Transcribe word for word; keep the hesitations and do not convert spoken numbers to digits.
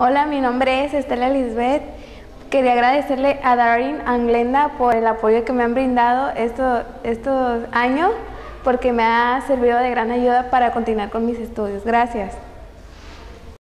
Hola, mi nombre es Estela Lisbeth. Quería agradecerle a Darin, a Glenda por el apoyo que me han brindado estos, estos años, porque me ha servido de gran ayuda para continuar con mis estudios. Gracias.